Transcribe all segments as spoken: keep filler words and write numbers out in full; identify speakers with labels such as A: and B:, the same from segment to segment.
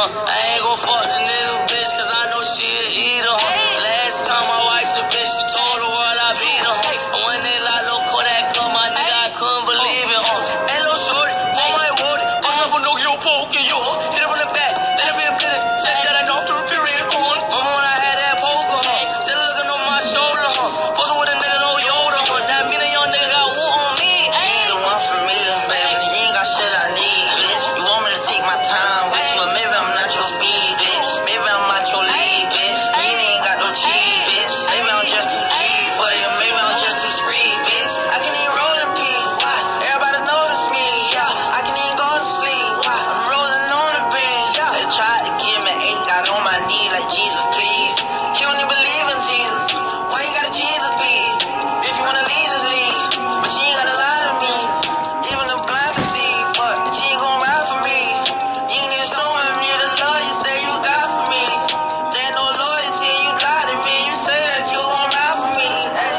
A: huh? I ain't gon' fuck the nigga bitch, cause I know she a eater, huh? Last time I wiped the bitch, she told the world I beat her, huh? And when they like little Kodak come, my nigga, I couldn't believe it, huh? Hey, little shorty, all my roadie, bust up a Nokia poking you, huh? Hit up in the back, let it be a minute, check that I know to the period, huh? Mama when I had that poker, huh? Still looking on my shoulder, huh? Fussing with a nigga, no Yoda, huh? That mean a young nigga got wood on me.
B: You ain't the one for me, baby. You ain't got shit I need, bitch. You want me to take my time with you, or maybe I'm not your speed, bitch. Maybe I'm not your lead, bitch. You ain't got no cheese, bitch. Maybe I'm just too cheap for you. Maybe I'm just too street, bitch. I can even roll in peace. Why? Everybody notice me, yeah. I can even go to sleep. Why? I'm rolling on the beat, yeah. They tried to give me eight, got on my knee like Jesus, please. You don't even believe in Jesus. Why you got a Jesus, please? If you wanna leave, just leave. But you ain't gotta lie to me. Even the blind can see, but you ain't gon' ride for me. You ain't even showing me the love you say you got for me. There ain't no loyalty, you lied to me. You say that you gon' ride for me. Hey.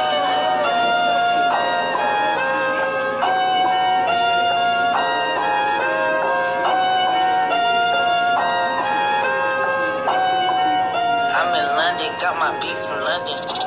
B: I'm in London, got my beef from London.